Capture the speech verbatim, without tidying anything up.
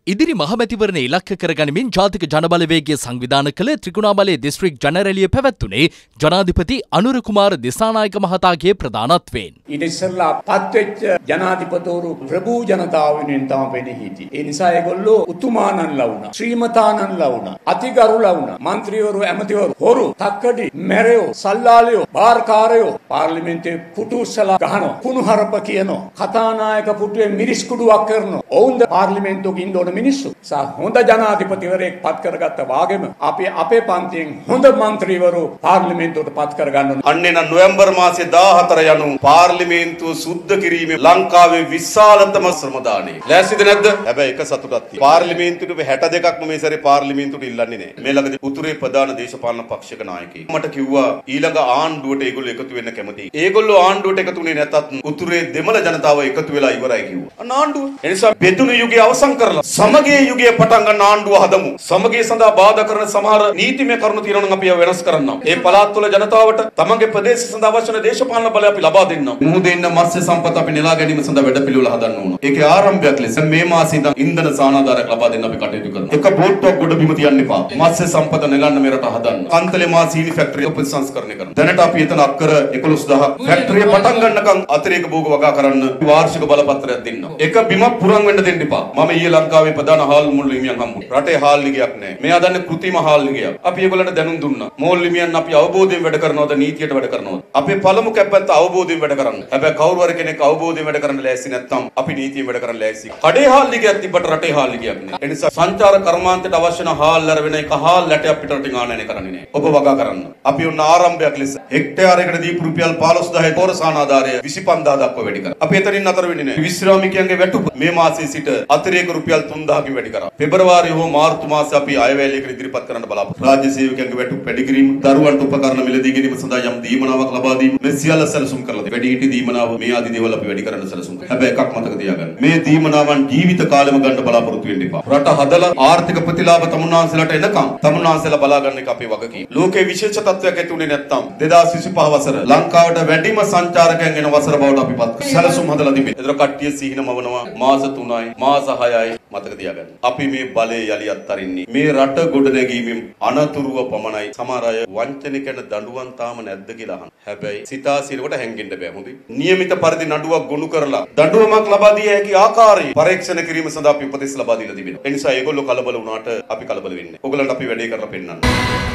ඉදිරි මහමැතිවරණ ඉලක්ක කරගනිමින් ජාතික ජනබලවේගය සංවිධාන කළ ත්‍රිකුණාමලයේ දිස්ත්‍රික් ජනරැලිය පැවැත්වුණේ ජනාධිපති අනුර කුමාර දිසානායක මහතාගේ ප්‍රධානත්වයෙන්. ඊට ඉස්සෙල්ලා පත්වෙච්ච ජනාධිපතිවරු ප්‍රභූ ජනතාව වෙනුවෙන් තමයි වෙන්නේ හිටියේ. ඒ නිසා ඒගොල්ලෝ උතුමාණන්ලා වුණා, ශ්‍රීමතාණන්ලා වුණා, අතිගරුලා වුණා, മന്ത്രിවරු, ඇමතිවරු, හොරු, තක්කඩි, මැරයෝ, සල්ලාලයෝ, බාර්කාරයෝ පාර්ලිමේන්තුවේ පුටුස්සලා ගහනවා, කුණුහරුප කියනවා, කතානායක පුටුවේ මිරිස් කුඩුවක් කරනවා. ඔවුන්ද පාර්ලිමේන්තුවක ඉන්න ඕන මිනිස්සු. සා හොඳ ජනාධිපතිවරයෙක් පත් කරගත්ත වාගෙම අපි අපේ පන්තියෙන් හොඳ മന്ത്രിවරු පාර්ලිමේන්තුවට පත් කරගන්න ඕන. අන්නේ නම් නොවැම්බර් මාසයේ දාහතර යනු පාර්ලිමේන්තුව සුද්ධ කිරීමේ ලංකාවේ විශාලතම ශ්‍රමදානය. ලෑස්තිද නැද්ද? හැබැයි එක සතුටක් තියෙනවා. පාර්ලිමේන්තුවේ හැට දෙකක්ම මේ සැරේ පාර්ලිමේන්තුවට ඉල්ලන්නේ නැහැ. මේ ළඟදී උතුරේ ප්‍රධාන දේශපාලන පක්ෂයක නායකයෙක් මට කිව්වා ඊළඟ ආණ්ඩුවට ඒගොල්ලෝ එකතු වෙන්න කැමතියි. ඒගොල්ලෝ ආණ්ඩුවට එකතු වෙන්නේ නැතත් උතුරේ දෙමළ ජනතාව එකතු වෙලා ඉවරයි කිව්වා. අන්න ආණ්ඩුව. ඒ නිසා බෙදුණු යුගය අවසන් කරලා සමගිය යුගයේ පටන් ගන්න ආණ්ඩුව හදමු. සමගිය සඳහා බාධා කරන සමහර නීතිමය කරුණු තියෙනවා නම් අපි ඒවා වෙනස් කරන්නම්. ඒ පළාත්වල ජනතාවට තමන්ගේ ප්‍රදේශ සඳහා අවශ්‍ය වන දේශපාලන බලය අපි ලබා දෙන්නම්. මුහුදේ ඉන්න මත්ස්‍ය සම්පත අපි නෙලා ගැනීම සඳහා වැඩපිළිවෙල හදන්න ඕන. ඒකේ ආරම්භයක් ලෙස මේ මාසයේ ඉඳන් ඉන්ධන සානාධාරයක් ලබා දෙන්න අපි කටයුතු කරනවා. එක බෝට්ටුවක් ගොඩ බිම තියන්න එපා. මත්ස්‍ය සම්පත නෙලන්න මේ රට හදන්න. කන්තලේ මා සීනි ෆැක්ටරිය ප්‍රතිසංස්කරණය කරනවා. දැනට අපි එතන අක්කර එකොළොස් දහසක් ෆැක්ටරිය පටන් ගන්නකම් අතිරේක භෝග වගා කරන්න වාර්ෂික බලපත්‍රයක් දෙන්න. එක බිමක් පුරන් වෙන්න දෙන්න එපා. මම ඊයේ ලංකාවේ ප්‍රධාන හාල් මුල් හිමියන් හම්බුනේ. රටේ හාල් ලිගයක් නැහැ. මෙයා දන්නේ කෘතිම හාල් ලිගයක්. අපි ඒගොල්ලන්ට දැනුම් දුන්නා. මෝල් හිමියන් අපි අවබෝධයෙන් වැඩ කරනවද නීතියට වැඩ කරනවද? අපේ පළමු කැප්පත්ත අවබෝධයෙන් වැඩ කරන්න. හැබැයි කවුරු හරි කෙනෙක් අවබෝධයෙන් වැඩ කරන්න ලෑස්ති නැත්නම් අපි නීතියෙන් වැඩ කරන්න ලෑස්ති. කඩේ හාල් ලිගයක් තිබ්බට රටේ හාල් ලිගයක් නෑ. ඒ නිසා සංචාර කර්මාන්තයට අවශ්‍ය නැ හාල් අර වෙන එක හාල් ලැටයක් පිටරටින් ආනයනය කරන්නේ නෑ. ඔබ වගා කරන්න. අපි උන්න ආරම්භයක් ලෙස හෙක්ටයාරයකට දීපු රුපියල් පහළොස් දහය පෝරසාන ආධාරය විසිපන්දාහ දක්වා වැඩි කරා. අපි එතනින් අතර වෙන්නේ නෑ. විශ්‍රාමිකයන්ගේ වැටුප මේ මාසයේ සිට අතිරේක රුපියල් තුන්දාහකින් වැඩි කරා. පෙබරවාරි හෝ මාර්තු මාසයේ අපි අයවැයලයකට ඉදිරිපත් කරන්න බලාපොරොත්තු. රාජ්‍ය සේවකයන්ගේ වැටුප වැඩි කිරීම, දරුවන්ට උපකරණ මිලදී ගැනීම සඳහා යම් දීමනාවක් ලබා දීම, මේ සියල්ල සැලසුම් කරලා දෙන්න. වැඩිහිටි දීමනාව මේ ආදී දේවල් අපි වැඩි කරන්න සැලසුම් කරනවා. හැබැයි එකක් මතක තියාගන්න. මේ දීමනාවන් ජීවිත කාලෙම ගන්න බලාපොරොත්තු වෙන්න එපා. රට හදලා ආර්ථික ප්‍රතිලාභ තමුන්නාන්සලට එනකම් තමුන්නාන්සලා බලා ගන්න එක අපේ වගකීම. ලෝකේ විශේෂ තත්ත්වයක් ඇති උනේ නැත්නම් දෙදාස් විසිපහ වසර ලංකාවට වැඩිම සංචාරකයන් එන වසර බවට අපි පත් කරා. සැලසුම් හදලා තිබෙනවා. ඒතර කට්ටිය සිහිනමවනවා මාස තුනයි මාස හයයි මතක තියාගන්න. අපි මේ බලය යලි අත්තරින්නේ මේ රට ගොඩ නැගීමෙන් අනතුරුව පමණයි. සමහර අය වංචනිකන දඬුවම් තාම නැද්ද කියලා අහන. හැබැයි සිතා සිරවට හැංගෙන්න බෑ. හොඳයි. නියමිත පරිදි නඩුවක් ගොනු කරලා දඬුවමක් ලබා දිය හැකි ආකාරයේ පරීක්ෂණ කිරීම සඳහා අපි උපදෙස් ලබා දීලා තිබෙනවා. ඒ නිසා ඒගොල්ලෝ කලබල වුණාට අපි කලබල වෙන්නේ නැහැ. ඕගොල්ලන්ට අපි වැඩේ කරලා පෙන්නන්න.